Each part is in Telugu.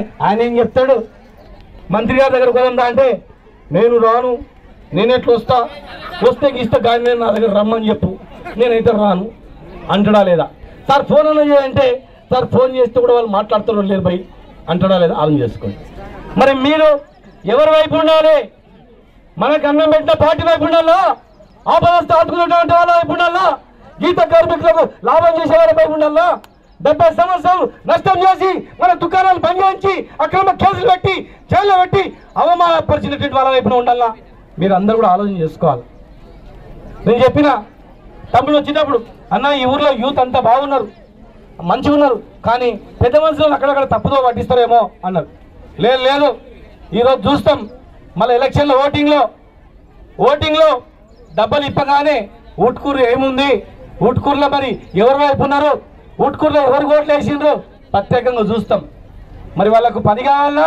ఆయన ఏం చెప్తాడు, మంత్రి గారి దగ్గర కదందా అంటే నేను రాను, నేను ఎట్లా వస్తే ఇస్తా కానీ నేను నా దగ్గర రమ్మని చెప్పు, నేనైతే రాను అంటడా లేదా? సార్ ఫోన్ అన్న చేయంటే సార్ ఫోన్ చేస్తే కూడా వాళ్ళు మాట్లాడుతున్నారు లేరు భయ్ అంటడా లేదా? ఆలోచన చేసుకోండి. మరి మీరు ఎవరి వైపు ఉండాలి? మనకు అన్నం పెట్టిన పార్టీ వైపు ఉండాలా? ఆపదస్థ ఆదుకున్నటువంటి వాళ్ళ వైపు ఉండాలా? గీత కార్మికులకు లాభం చేసే వాళ్ళ వైపు ఉండాలా? 70 సంవత్సరాలు నష్టం చేసి మన దుకాణాలు బంద్ చేయించి అక్రమ కేసులు పెట్టి జైల్లో పెట్టి అవమానపరిచినటువంటి వాళ్ళ వైపున ఉండాలా? మీరు అందరూ కూడా ఆలోచన చేసుకోవాలి. నేను చెప్పిన తమ్ముడు వచ్చేటప్పుడు అన్న ఈ ఊర్లో యూత్ అంతా బాగున్నారు, మంచిగా ఉన్నారు, కానీ పెద్ద మనుషులు అక్కడక్కడ తప్పుదో పట్టిస్తారేమో అన్నారు. లేదు, ఈరోజు చూస్తాం మళ్ళీ ఎలక్షన్లో ఓటింగ్లో డబ్బలు ఇప్పగానే ఊట్కూరు ఏముంది, ఊట్కూరులో మరి ఎవరి వైపు ఉన్నారు, ఊట్కూరులో ఎవరు ఓట్లు వేసిండ్రు ప్రత్యేకంగా చూస్తాం. మరి వాళ్ళకు పని కావాలా,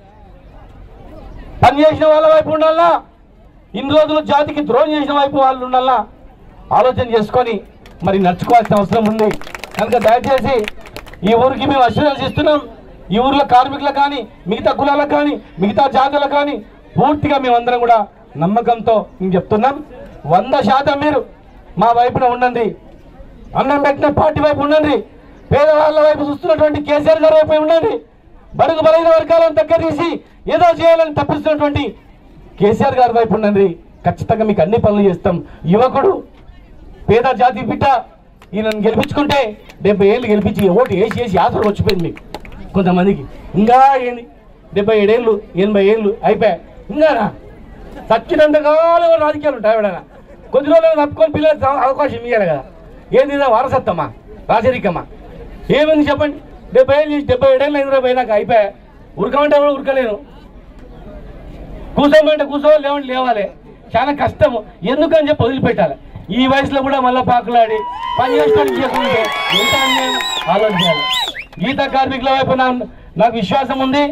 పని చేసిన వాళ్ళ వైపు ఉండాలా, ఇన్ని రోజులు జాతికి ద్రోహం చేసిన వైపు వాళ్ళు ఉండాలా? ఆలోచన చేసుకొని మరి నడుచుకోవాల్సిన అవసరం ఉంది. కనుక దయచేసి ఈ ఊరికి మేము అష్యూరెన్స్ ఇస్తున్నాం. ఈ ఊర్లో కార్మికులకు కానీ, మిగతా కులాలకు కానీ, మిగతా జాతులకు కానీ పూర్తిగా మేమందరం కూడా నమ్మకంతో మేము చెప్తున్నాం. 100% మీరు మా వైపున ఉండండి, అన్నం పెట్టిన పార్టీ వైపు ఉండండి, పేదవాళ్ళ వైపు చూస్తున్నటువంటి కేసీఆర్ గారి వైపు ఉండండి, బడుగు బలైన వర్గాలను దగ్గర తీసి ఏదో చేయాలని తప్పిస్తున్నటువంటి కేసీఆర్ గారి వైపు ఉండండి. ఖచ్చితంగా మీకు అన్ని పనులు చేస్తాం. యువకుడు పేద జాతి బిడ్డ ఈయనను గెలిపించుకుంటే 70 ఏళ్ళు గెలిపించి ఓటు వేసి ఆసరు వచ్చిపోయింది మీకు కొంతమందికి. ఇంకా ఏంది 77 ఏళ్ళు 80 ఏళ్ళు అయిపోయాయి, ఇంకా సచ్చినంతకాలం రాజకీయాలు ఉంటాయి. ఎవడైనా కొద్ది రోజులు తప్పుకొని పిల్లలకు అవకాశం ఇవ్వాలి కదా. ఏంది వారసత్వమా, రాజరికమా? ఏమైంది చెప్పండి? 70 ఏళ్ళు 77 ఏళ్ళు అయింది పోయినాక అయిపోయా. ఉరకమంటే కూడా ఉరకలేను, కూర్చోమంటే లేవండి లేవాలి. చాలా కష్టము. ఎందుకని చెప్పి వదిలిపెట్టాలి. ఈ వయసులో కూడా మళ్ళీ పాకులాడి పని చేసుకోవడానికి చేసుకుంటే ఎంత అన్యాయం ఆలోచించాలి. గీత కార్మికుల వైపు నాకు విశ్వాసం ఉంది.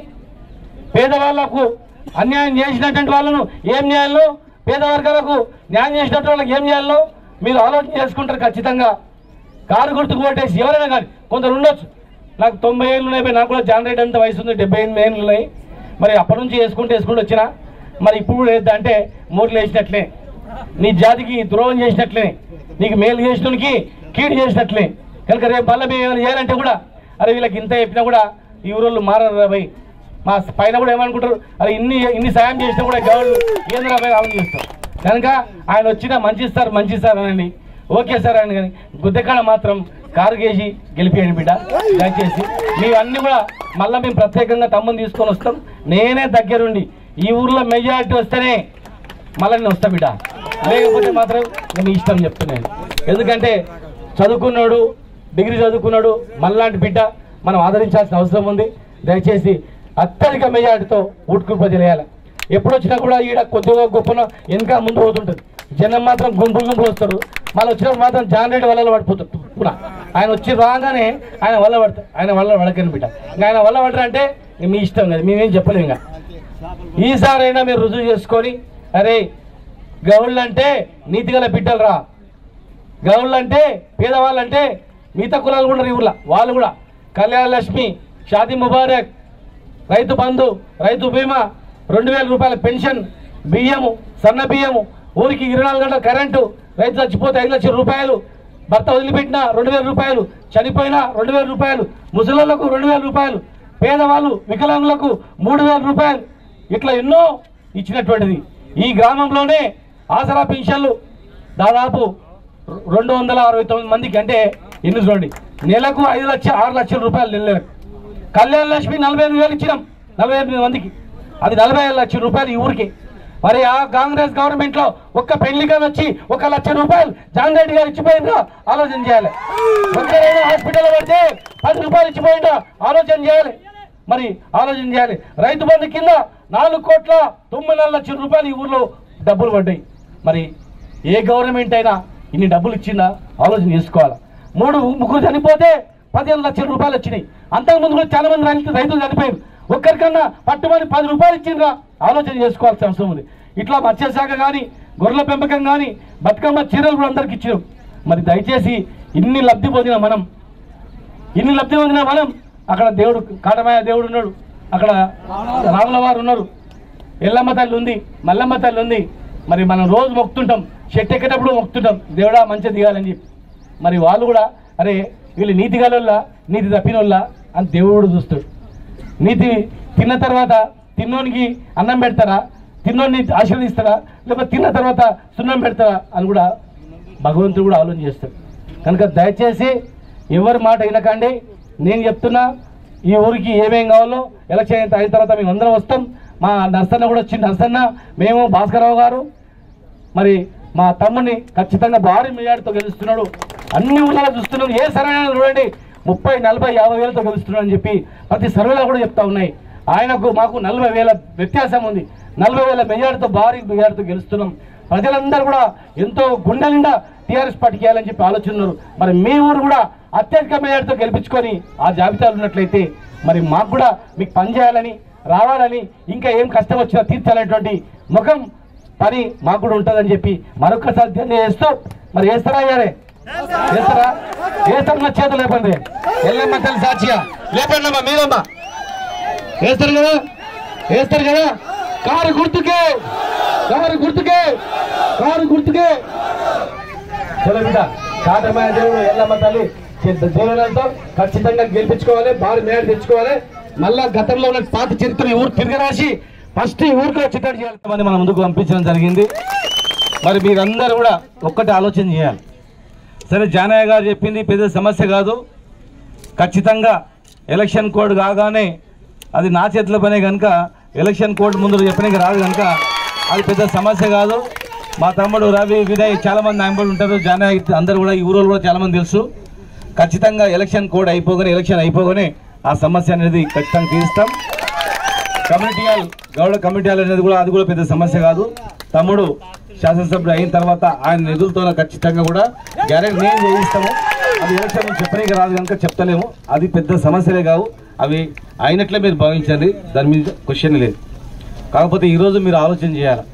పేదవాళ్లకు అన్యాయం చేసినటువంటి వాళ్ళను ఏం చేయాలో, పేద వర్గాలకు న్యాయం చేసినట్టు వాళ్ళకి ఏం చేయాలో మీరు ఆలోచన చేసుకుంటారు ఖచ్చితంగా. కారు గుర్తుకు ఓటేసి ఎవరైనా కానీ కొందరు ఉండొచ్చు. నాకు 90 ఏళ్ళు ఉన్నాయి, నాకు కూడా జాన్ రెడ్డి అంత వయసు ఉంది, 78 ఏళ్ళు ఉన్నాయి. మరి అప్పటి నుంచి వేసుకుంటూ వచ్చినా మరి ఇప్పుడు కూడా అంటే మూర్లు వేసినట్లే, నీ జాతికి ద్రోహం చేసినట్లే, నీకు మేలు చేసినకి కీడు చేసినట్లే. కనుక రేపు మళ్ళీ మేము ఏమైనా చేయాలంటే కూడా అరే వీళ్ళకి ఇంత చెప్పినా కూడా ఈ ఊరోళ్ళు మారరు రాబాయి, మా పైన కూడా ఏమనుకుంటారు, అరే ఇన్ని సాయం చేసినా కూడా గవర్నర్ ఏంది రాబాయి ఆలోచన చేస్తాం. కనుక ఆయన వచ్చినా మంచి సార్ అనండి, ఓకే సార్ అని. కానీ గుద్దెకాడ మాత్రం కారు కేసి గెలిపేయండి బిడ్డ దయచేసి. మీవన్నీ కూడా మళ్ళీ మేము ప్రత్యేకంగా తమ్ముని తీసుకొని వస్తాం. నేనే దగ్గరుండి ఈ ఊర్లో మెజారిటీ వస్తేనే మళ్ళీ నేను వస్తా బిడ్డ, లేకపోతే మాత్రం నేను ఇష్టం చెప్తున్నాను. ఎందుకంటే చదువుకున్నాడు, డిగ్రీ చదువుకున్నాడు, మళ్ళాంటి బిడ్డ మనం ఆదరించాల్సిన అవసరం ఉంది. దయచేసి అత్యధిక మెజారిటీతో ఊటుకుని తెలియాలి. ఎప్పుడు వచ్చినా కూడా ఈడ కొద్దిగా గొప్పన ఇంకా ముందు పోతుంటుంది. జనం మాత్రం గుంపులు వస్తారు. మళ్ళీ వచ్చినప్పుడు మాత్రం జాన్ రెడ్డి వల్ల పడిపోతారు. ఆయన వచ్చి రాగానే ఆయన వల్ల పడతారు. ఆయన వల్ల పడకని బిడ్డ, ఇంకా ఆయన వల్ల పడరంటే మీ ఇష్టం కదా, మేమేం చెప్పలేము. ఇంకా ఈసారైనా మీరు రుజువు చేసుకొని అరే గౌళ్ళు అంటే నీతిగల బిడ్డలు రా, గౌళ్ళు అంటే పేదవాళ్ళంటే మిగతా కులాలు కూడా ఊళ్ళో వాళ్ళు కూడా కళ్యాణ లక్ష్మి, షాదీ ముబారక్, రైతు బంధు, రైతు బీమా, 2000 రూపాయల పెన్షన్, బియ్యము, సన్న బియ్యము, ఊరికి 24 గంటల కరెంటు, రైతు చచ్చిపోతే 5 లక్షల రూపాయలు, భర్త వదిలిపెట్టిన 2000 రూపాయలు, చనిపోయినా 2000 రూపాయలు, ముసలిలకు 2000 రూపాయలు, పేదవాళ్ళు వికలాంగులకు 3000 రూపాయలు, ఇట్లా ఎన్నో ఇచ్చినటువంటిది. ఈ గ్రామంలోనే ఆసరా పెన్షన్లు దాదాపు 269 మందికి, అంటే ఎన్ని చూడండి, నెలకు 6 లక్షల రూపాయలు నెలకు. కళ్యాణ లక్ష్మి 45,000 ఇచ్చినాం 48 మందికి, అది 45 లక్షల రూపాయలు ఈ ఊరికి. మరి ఆ కాంగ్రెస్ గవర్నమెంట్ లో ఒక్క పెళ్లికని వచ్చి 1 లక్ష రూపాయలు జాన్ రెడ్డి గారు ఇచ్చిపోయిందా ఆలోచన చేయాలి. ఒక్కరైనా హాస్పిటల్ పడితే 10 రూపాయలు ఇచ్చిపోయిందా ఆలోచన చేయాలి. మరి ఆలోచన చేయాలి. రైతు బంధు కింద 4,94,00,000 రూపాయలు ఈ ఊర్లో డబ్బులు పడ్డాయి. మరి ఏ గవర్నమెంట్ అయినా ఇన్ని డబ్బులు ఇచ్చిందా ఆలోచన చేసుకోవాలి. 3 చనిపోతే 15 లక్షల రూపాయలు వచ్చినాయి. అంతకుముందు కూడా చాలా మంది రైతులు చనిపోయారు. ఒక్కరికన్నా పట్టుమని 10 రూపాయలు ఇచ్చిండ్రా ఆలోచన చేసుకోవాల్సిన అవసరం ఉంది. ఇట్లా మత్స్యశాఖ కానీ, గొర్రెల పెంపకం కానీ, బతుకమ్మ చీరలు కూడా అందరికి ఇచ్చినాం. మరి దయచేసి ఇన్ని లబ్ధి పొందిన మనం అక్కడ దేవుడు కాటమాయ దేవుడు ఉన్నాడు, అక్కడ రాముల వారు ఉన్నారు, ఎల్లమ్మ తల్లి ఉంది, మల్లమ్మ తల్లి ఉంది. మరి మనం రోజు మొక్కుతుంటాం, చెట్టు ఎక్కేటప్పుడు మొక్కుతుంటాం దేవుడా మంచిగా దిగాలని చెప్పి. మరి వాళ్ళు కూడా అరే వీళ్ళు నీతి గలల్లా నీతి తప్పినోళ్ళ అని దేవుడు చూస్తాడు. నీతి తిన్న తర్వాత తిన్నోనికి అన్నం పెడతారా, తిన్నోని ఆశీర్వదిస్తారా, లేకపోతే తిన్న తర్వాత సున్నం పెడతారా అని కూడా భగవంతుడు కూడా ఆలోచన చేస్తాడు. కనుక దయచేసి ఎవరి మాట వినకండి. నేను చెప్తున్నా, ఈ ఊరికి ఏమేం కావాలో ఎలక్షన్ అయిన తర్వాత మేము అందరం వస్తాం. మా నర్సన్న కూడా వచ్చింది. నర్సన్న, మేము భాస్కరరావు గారు, మరి మా తమ్ముడిని ఖచ్చితంగా భారీ మెజార్టీతో గెలుస్తున్నాడు. అన్ని ఊళ్ళలో చూస్తున్నాం. ఏ సర్వే చూడండి 30, 40, 50 వేలతో గెలుస్తున్నాడు అని చెప్పి ప్రతి సర్వేలో కూడా చెప్తా ఉన్నాయి. ఆయనకు మాకు 40,000 వ్యత్యాసం ఉంది. 40,000 మెజార్టీతో భారీ మెజార్టీతో గెలుస్తున్నాం. ప్రజలందరూ కూడా ఎంతో గుండె నిండా టీఆర్ఎస్ పార్టీకి వేయాలని చెప్పి ఆలోచనన్నారు. మరి మీ ఊరు కూడా అత్యధిక మెజార్టీతో గెలిపించుకొని ఆ జాబితాలు ఉన్నట్లయితే మరి మాకు కూడా మీకు పనిచేయాలని, రావాలని, ఇంకా ఏం కష్టం వచ్చినా తీర్చాలనేటువంటి ముఖం పని మాకు కూడా ఉంటుందని చెప్పి మరొకసారి తెలియజేస్తూ, మరి వేస్తారా అయ్యారే? వేస్తారా? వేస్తారు. నా చేతులు లేపండి. ఎల్లమ్మ తల్లి సాక్షిగా లేపండి అమ్మా, మీరమ్మా వేస్తారు కదా, వేస్తారు కదా. కారు గుర్తుకే, కారు గుర్తుకే, కారు గుర్తుకే. చలో బిడ్డ, కాటమయ్య దేవుడు ఎల్లమ్మ తల్లి దేవులతో ఖచ్చితంగా గెలిపించుకోవాలి, భారీ మేడ తెచ్చుకోవాలి. మళ్ళా గతంలో ఉన్న పాత చరిత్ర ఈ ఊరు తిరగరాసి ఫస్ట్ ఈ ఊరికి చిత్తడి చేయాలని మన ముందుకు పంపించడం జరిగింది. మరి మీరందరూ కూడా ఒక్కటి ఆలోచన చేయాలి. సరే, జానయ్య గారు చెప్పింది పెద్ద సమస్య కాదు. ఖచ్చితంగా ఎలక్షన్ కోడ్ కాగానే అది నా చేతిలో పనే కనుక ఎలక్షన్ కోడ్ ముందు చెప్పడానికి రాదు కనుక అది పెద్ద సమస్య కాదు. మా తమ్ముడు రవి, వినయ్ చాలామంది నాయకులు ఉంటారు. జానయ్య అందరూ కూడా ఈ ఊరిలో కూడా చాలామంది తెలుసు. ఖచ్చితంగా ఎలక్షన్ కోడ్ ఎలక్షన్ అయిపోగానే ఆ సమస్య అనేది ఖచ్చితంగా తీరుస్తాం. Community hall, Gowda community hall అనేది కూడా అది కూడా పెద్ద సమస్య కాదు. తమ్ముడు శాసనసభ్యుడు అయిన తర్వాత ఆయన నిధులతో ఖచ్చితంగా కూడా గ్యారెంటీ నేను చేయిస్తాము. అది ఎలక్షన్ చెప్పడానికి రాదు కనుక చెప్తలేము. అది పెద్ద సమస్యలే కావు, అవి అయినట్లే మీరు భావించండి, దాని మీద క్వశ్చన్ లేదు. కాకపోతే ఈరోజు మీరు ఆలోచన చేయాలి.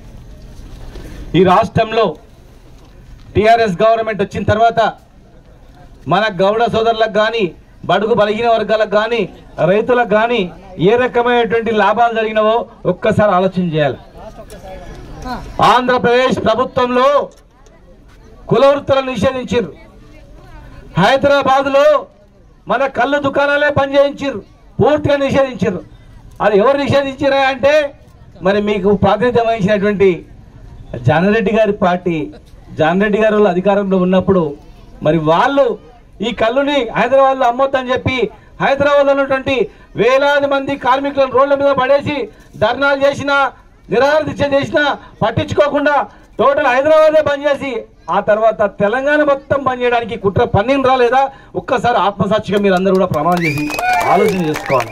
ఈ రాష్ట్రంలో టీఆర్ఎస్ గవర్నమెంట్ వచ్చిన తర్వాత మన గౌడ సోదరులకు కానీ, బడుగు బలహీన వర్గాలకు కానీ, రైతులకు కానీ ఏ రకమైనటువంటి లాభాలు జరిగినవో ఒక్కసారి ఆలోచన చేయాలి. ఆంధ్రప్రదేశ్ ప్రభుత్వంలో కుల వృత్తులను నిషేధించారు. హైదరాబాద్లో మన కళ్ళు దుకాణాలే పనిచేయించారు, పూర్తిగా నిషేధించారు. అది ఎవరు నిషేధించారా అంటే మరి మీకు ప్రాతినిధ్యం వహించినటువంటి జానారెడ్డి గారి పార్టీ, జానారెడ్డి గారు అధికారంలో ఉన్నప్పుడు మరి వాళ్ళు ఈ కళ్ళుని హైదరాబాద్లో అమ్మొద్దని చెప్పి హైదరాబాద్లో ఉన్నటువంటి వేలాది మంది కార్మికులను రోడ్ల మీద పడేసి ధర్నాలు చేసినా, నిరాహార దీక్ష చేసినా పట్టించుకోకుండా టోటల్ హైదరాబాదే బంద్ చేసి ఆ తర్వాత తెలంగాణ మొత్తం బంద్ చేయడానికి కుట్ర పన్నిండ్రా లేదా? ఒక్కసారి ఆత్మసాక్షిగా మీరు అందరూ కూడా ప్రమాణం చేసి ఆలోచన చేసుకోవాలి.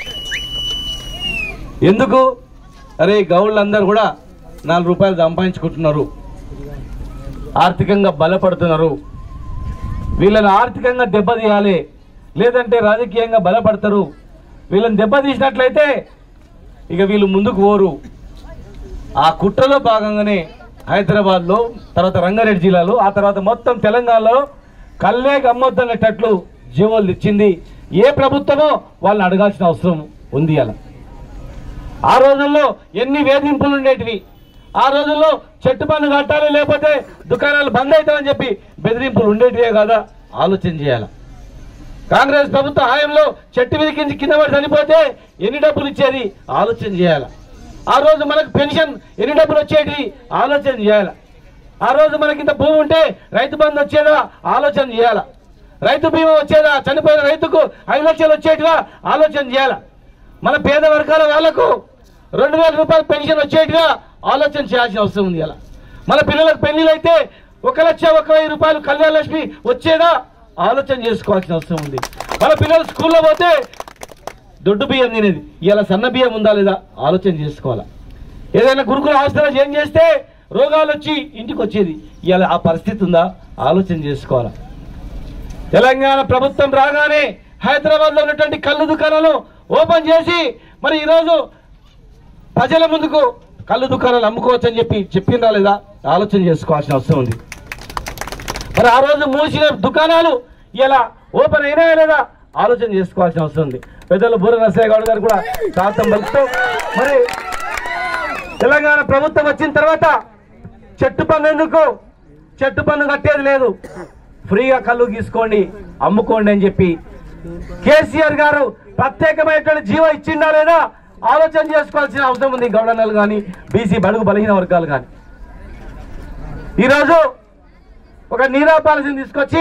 ఎందుకు? అరే గౌళ్ళందరూ కూడా 4 రూపాయలు సంపాదించుకుంటున్నారు, ఆర్థికంగా బలపడుతున్నారు. వీళ్ళని ఆర్థికంగా దెబ్బతీయాలి, లేదంటే రాజకీయంగా బలపడతారు. వీళ్ళని దెబ్బతీసినట్లయితే ఇక వీళ్ళు ముందుకు పోరు. ఆ కుట్రలో భాగంగానే హైదరాబాద్లో, తర్వాత రంగారెడ్డి జిల్లాలో, ఆ తర్వాత మొత్తం తెలంగాణలో కళ్ళే గమ్మొద్దనేటట్లు జీవోలు ఇచ్చింది. ఏ ప్రభుత్వమో వాళ్ళని అడగాల్సిన అవసరం ఉంది. అలా ఆ రోజుల్లో ఎన్ని వేధింపులు ఉండేటివి. ఆ రోజుల్లో చెట్టు పన్ను కట్టాలి, లేకపోతే దుకాణాలు బంద్ అవుతామని చెప్పి బెదిరింపులు ఉండేటివే కదా. ఆలోచన చేయాలి. కాంగ్రెస్ ప్రభుత్వ హయాంలో చెట్టు మీద కింద పడి చనిపోతే ఎన్ని డబ్బులు ఇచ్చేది ఆలోచన చేయాలి. ఆ రోజు మనకు పెన్షన్ ఎన్ని డబ్బులు వచ్చేది ఆలోచన చేయాలి. ఆ రోజు మనకి ఇంత భూమి ఉంటే రైతు బంధు వచ్చేదా ఆలోచన చేయాలి. రైతు బీమా వచ్చేదా, చనిపోయిన రైతుకు 5 లక్షలు వచ్చేటివా ఆలోచన చేయాలి. మన పేద వర్గాల వాళ్లకు 2,000 రూపాయలు పెన్షన్ వచ్చేటిగా ఆలోచన చేయాల్సిన అవసరం ఉంది. అలా మన పిల్లలకు పెళ్లిళ్ళు అయితే 1,01,000 రూపాయలు కళ్యాణ లక్ష్మి వచ్చేదా ఆలోచన చేసుకోవాల్సిన అవసరం ఉంది. మన పిల్లలు స్కూల్లో పోతే దొడ్డు బియ్యం తినేది, ఇలా సన్న బియ్యం ఉందా లేదా ఆలోచన చేసుకోవాలా. ఏదైనా గురుకుల హాస్టల్లో జాయిన్ చేస్తే రోగాలు వచ్చి ఇంటికి వచ్చేది, ఇలా ఆ పరిస్థితి ఉందా ఆలోచన చేసుకోవాలా. తెలంగాణ ప్రభుత్వం రాగానే హైదరాబాద్లో ఉన్నటువంటి కళ్ళు దుకాణాలు ఓపెన్ చేసి మరి ఈరోజు ప్రజల ముందుకు కళ్ళు దుకాణాలు అమ్ముకోవచ్చు అని చెప్పి చెప్పిందా లేదా ఆలోచన చేసుకోవాల్సిన అవసరం ఉంది. మరి ఆ రోజు మూసిన దుకాణాలు ఇలా ఓపెన్ అయినా లేదా ఆలోచన చేసుకోవాల్సిన అవసరం ఉంది. పెద్దలు బూర నరసయ్య గౌడ్ గారు కూడా స్వాగతం పలుకుతూ మరి తెలంగాణ ప్రభుత్వం వచ్చిన తర్వాత చెట్టు పన్ను ఎందుకు, చెట్టు పన్ను కట్టేది లేదు, ఫ్రీగా కళ్ళు తీసుకోండి అమ్ముకోండి అని చెప్పి కేసీఆర్ గారు ప్రత్యేకమైనటువంటి జీవో ఇచ్చిందా లేదా ఆలోచన చేసుకోవాల్సిన అవసరం ఉంది. గౌడన్నలు కానీ బీసీ బడుగు బలహీన వర్గాలు కానీ ఈరోజు ఒక నీరా పాలసీని తీసుకొచ్చి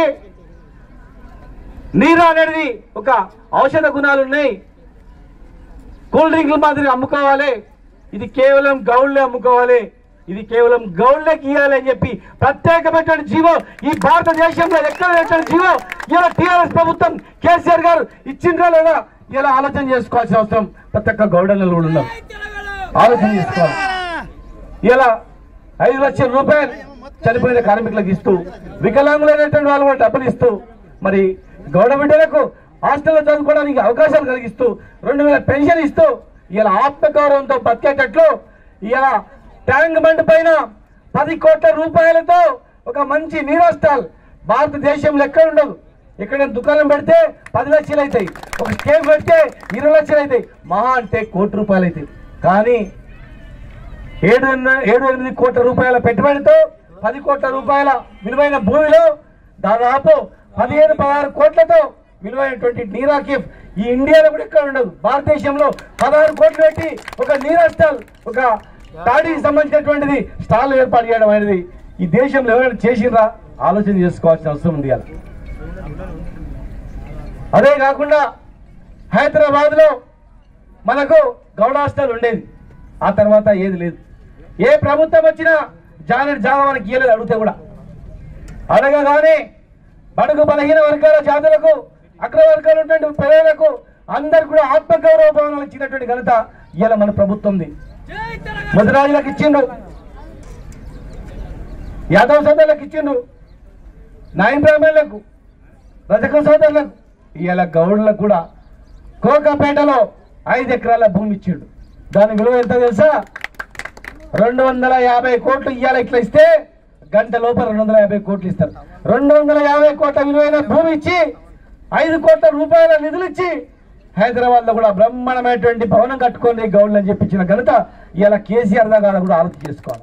నీరా అనేది ఒక ఔషధ గుణాలు ఉన్నాయి, కూల్ డ్రింక్ల మాదిరి అమ్ముకోవాలి, ఇది కేవలం గౌడ్లే అమ్ముకోవాలి, ఇది కేవలం గౌడ్లకి ఇవ్వాలి అని చెప్పి ప్రత్యేకమైనటువంటి జీవో ఈ భారతదేశంలో ఎక్కడ జీవో ఇలా టీఆర్ఎస్ ప్రభుత్వం కేసీఆర్ గారు ఇచ్చిండ్రా లేదా ఇలా ఆలోచన చేసుకోవాల్సిన అవసరం ప్రతి ఒక్క గౌడన్నలు కూడా ఉన్నారు. ఆలోచన చేసుకోవాలి. ఇలా 5 లక్షల రూపాయలు చనిపోయిన కార్మికులకు ఇస్తూ, వికలాంగులైనటువంటి వాళ్ళు కూడా డబ్బులు ఇస్తూ, మరి గౌడ బిడ్డలకు హాస్టల్లో చదువుకోవడానికి అవకాశాలు కలిగిస్తూ 2000 పెన్షన్ ఇస్తూ ఇలా ఆత్మగౌరవంతో బతికేటట్లు ఇలా ట్యాంక్ బండ్ పైన 10 కోట్ల రూపాయలతో ఒక మంచి నీరా స్టాల్ భారతదేశంలో ఎక్కడ ఉండదు. ఎక్కడైనా దుకాణం పెడితే 10 లక్షలు అవుతాయి, ఒక స్టేజ్ పెడితే 20 లక్షలు అవుతాయి, మహా అంటే 1 కోటి రూపాయలు అవుతాయి. కానీ 7-8 కోట్ల రూపాయల పెట్టుబడితో 10 కోట్ల రూపాయల విలువైన భూమిలో దాదాపు 15-16 కోట్లతో విలువైనటువంటి నీరా కేఫ్ ఈ ఇండియాలో కూడా ఎక్కడ ఉండదు. భారతదేశంలో 16 కోట్లు పెట్టి ఒక నీరా స్టాల్, ఒక తాడికి సంబంధించినటువంటిది స్టాల్ ఏర్పాటు చేయడం అనేది ఈ దేశంలో ఎవరైనా చేసిరా ఆలోచన చేసుకోవాల్సిన అవసరం ఉంది. అదే కాకుండా హైదరాబాద్ లో మనకు గౌడ హాస్టల్ ఉండేది, ఆ తర్వాత ఏది లేదు. ఏ ప్రభుత్వం వచ్చినా జానెట్ జాగా మనకి ఇయ్యలేదు. అడిగితే కూడా అడగగానే బడుగు బలహీన వర్గాల జాతులకు, అగ్రవర్గాలు ఉన్నటువంటి ప్రజలకు అందరు కూడా ఆత్మగౌరవ భవనాలు ఇచ్చినటువంటి ఘనత ఇవాళ మన ప్రభుత్వంది. ముదిరాజులకు ఇచ్చిండు, యాదవ్ సోదరులకు ఇచ్చిండు, నాయన్ బ్రాహ్మణులకు, రజక సోదరులకు, ఇవాళ గౌడులకు కూడా కోకాపేటలో 5 ఎకరాల భూమి ఇచ్చిండు. దాని విలువ ఎంత తెలుసా? 250 కోట్లు. ఇవాళ ఇట్లా ఇస్తే గంట లోపల 250 కోట్లు ఇస్తారు. 250 కోట్ల విలువైన భూమి ఇచ్చి 5 కోట్ల రూపాయల నిధులు ఇచ్చి హైదరాబాద్ లో కూడా బ్రహ్మాండమైనటువంటి భవనం కట్టుకొని గౌడ్లు అని చెప్పించిన ఘనత ఇలా కేసీఆర్ దాకా కూడా ఆలోచన చేసుకోవాలి.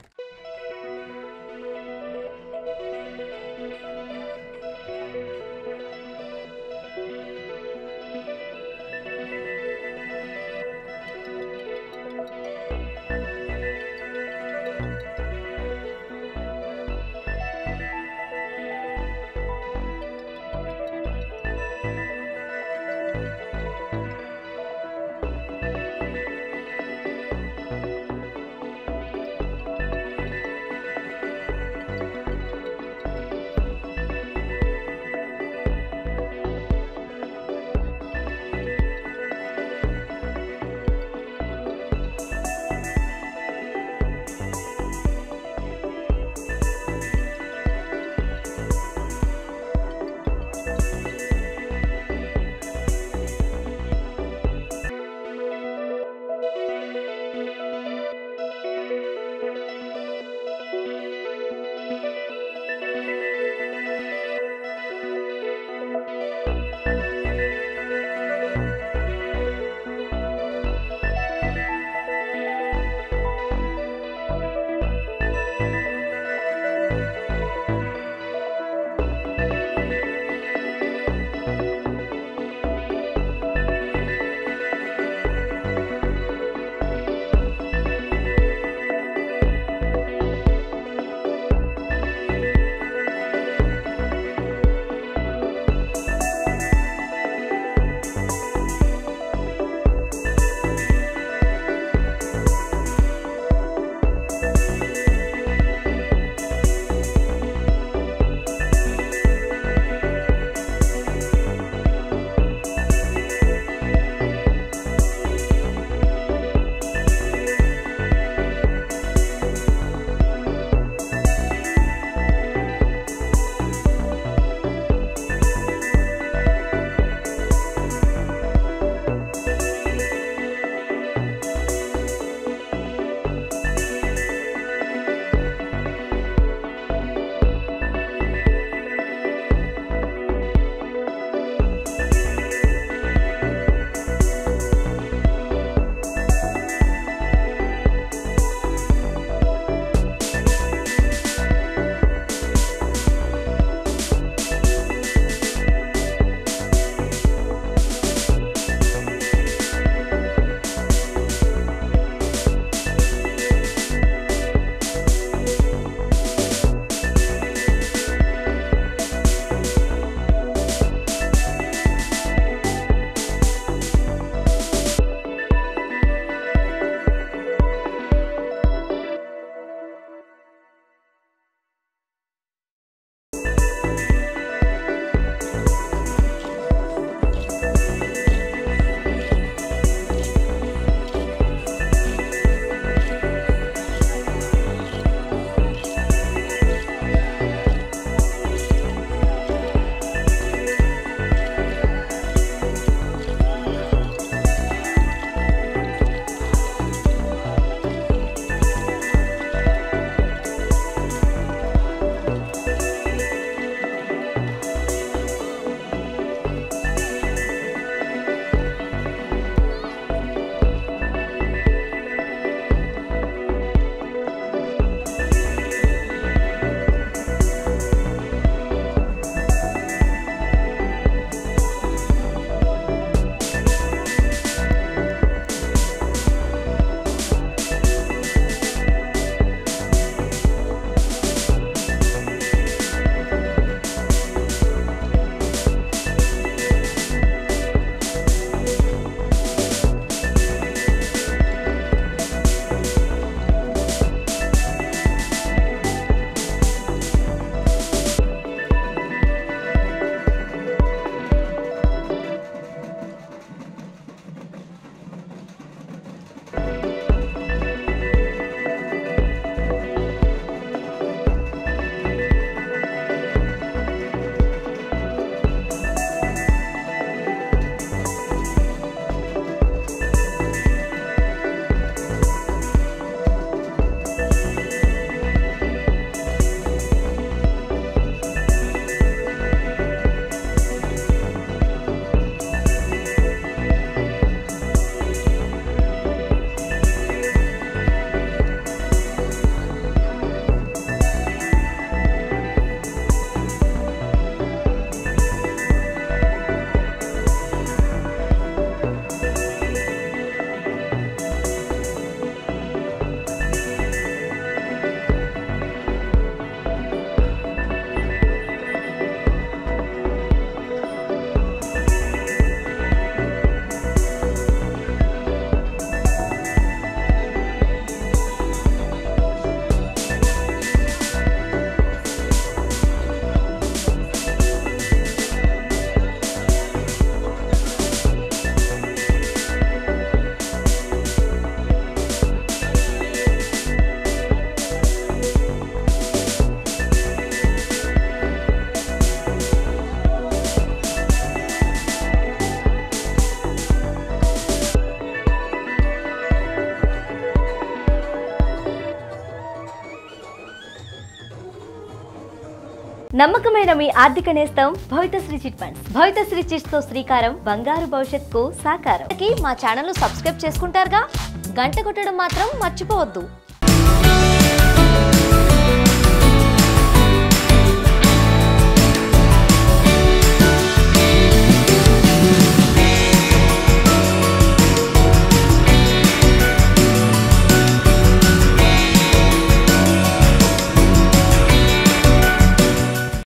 నమ్మకమైన మీ ఆర్థిక నేస్తం Bhavithasri chit funds. Bhavithasri chits తో శ్రీకారం బంగారు భవిష్యత్తుకు సాకారం. మా ఛానల్ ను సబ్స్క్రైబ్ చేసుకుంటారుగా, గంట కొట్టడం మాత్రం మర్చిపోవద్దు.